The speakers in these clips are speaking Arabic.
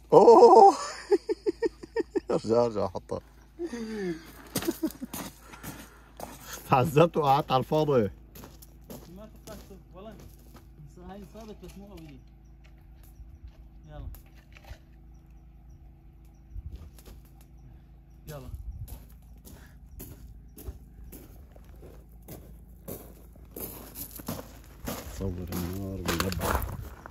اوه ارجع حطها. تعذبت وقعدت على الفاضي. ما تفتح والله. هاي صارت بس مو قوية. يلا يلا. صور النار بالنبع.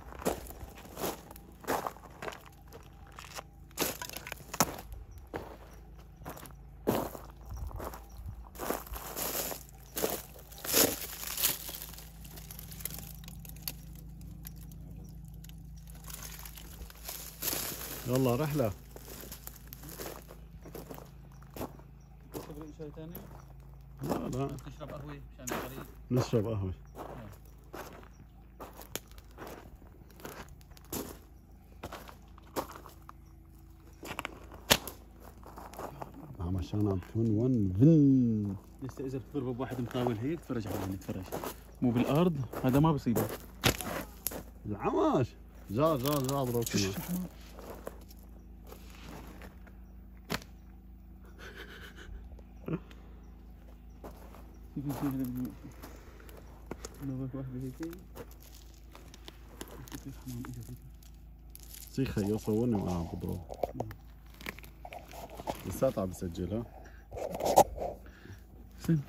يلا رحلة. تبغى شيء ثاني؟ لا تشرب قهوة مشان الطريق؟ نشرب قهوة. عشان عم تون فن. لسه اذا بتضربه بواحد مطاول هيك تفرج عليه، نتفرج مو بالارض، هذا ما بصيبه. العماش جا اضرب كمان. سيخة يصورني وقاعد بضرب. لساتها عم بسجلها. سن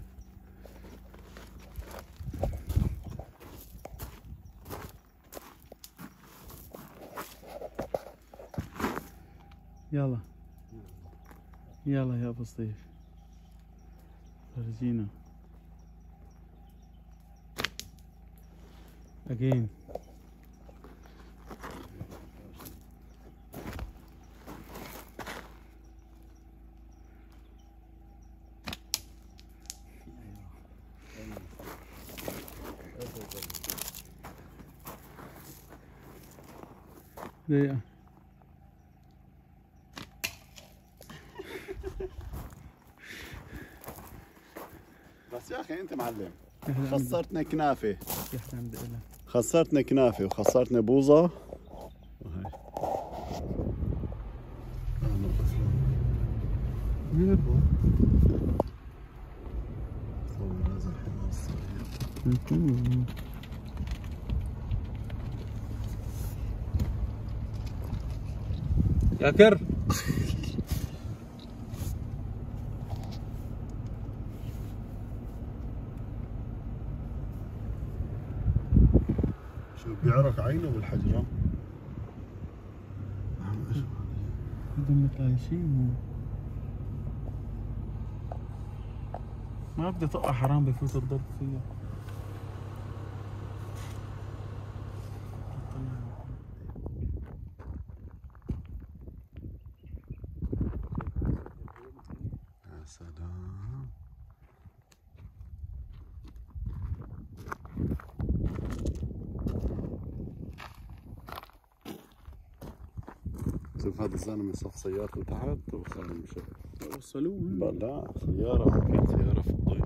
يلا يلا يا ابو سطيف فرجينا again. دقيقة. بس يا اخي انت معلم، خسرتنا كنافة. يحترم بقلها. خسرتنا كنافة وخسرتنا بوظة. وهي صور هذا الحمار الصغير. يا كر شو بيعرق عينه بالحجرة؟ بدهم مثل شيء ما بدي طقها، حرام بفوت الضرب فيها. يا سلام. شوف هذا الزلمة صف سيارته تحت وخلوا مشى. وصلوه؟ لا سيارة، ممكن سيارة فضية.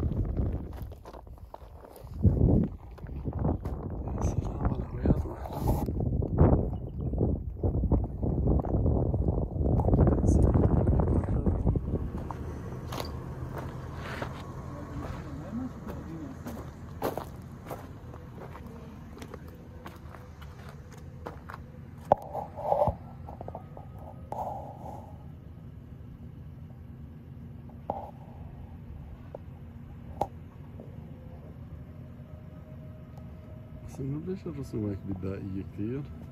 يا سلام على الهويات وأحلام. يا سلام. بس انه ليش الرسوم هيك بدائية كثير؟